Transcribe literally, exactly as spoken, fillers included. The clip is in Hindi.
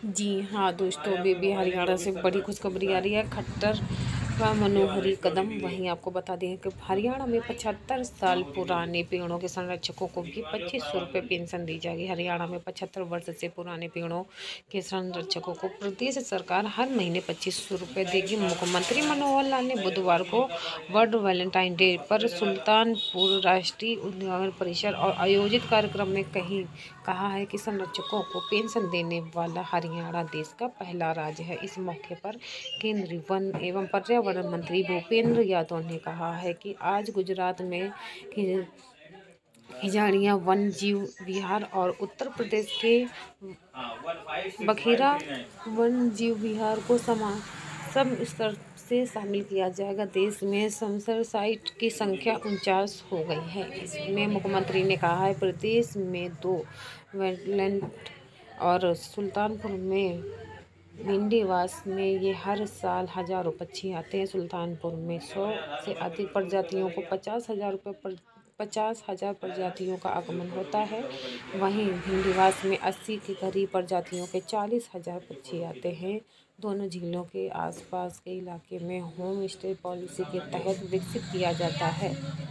जी हाँ दोस्तों, बेबी हरियाणा से बड़ी खुशखबरी आ रही है। खट्टर का मनोहरी कदम। वहीं आपको बता दें कि हरियाणा में पचहत्तर साल पुराने पेड़ों के संरक्षकों को भी पच्चीस सौ रुपये पेंशन दी जाएगी। हरियाणा में पचहत्तर वर्ष से पुराने पेड़ों के संरक्षकों को प्रदेश सरकार हर महीने पच्चीस सौ रुपये देगी। मुख्यमंत्री मनोहर लाल ने बुधवार को वर्ल्ड वैलेंटाइन डे पर सुल्तानपुर राष्ट्रीय उद्यान परिसर और आयोजित कार्यक्रम में कहीं कहा है कि संरक्षकों को पेंशन देने वाला हरियाणा देश का पहला राज्य है। इस मौके पर केंद्रीय वन एवं पर्यावरण मंत्री भूपेंद्र यादव ने कहा है कि आज गुजरात में खिजाड़िया वन जीव विहार और उत्तर प्रदेश के बखीरा वन जीव विहार को समा सब स्तर से शामिल किया जाएगा। देश में समसर साइट की संख्या उनचास हो गई है। इसमें मुख्यमंत्री ने कहा है प्रदेश में दो वेटलैंड और सुल्तानपुर में विंडीवास में ये हर साल हजारों पक्षी आते हैं। सुल्तानपुर में सौ से अधिक प्रजातियों को पचास हजार रुपये पर पचास हजार प्रजातियों का आगमन होता है। वहीं विंडीवास में अस्सी के करीब प्रजातियों के चालीस हजार पक्षी आते हैं। दोनों झीलों के आसपास के इलाके में होम स्टे पॉलिसी के तहत विकसित किया जाता है।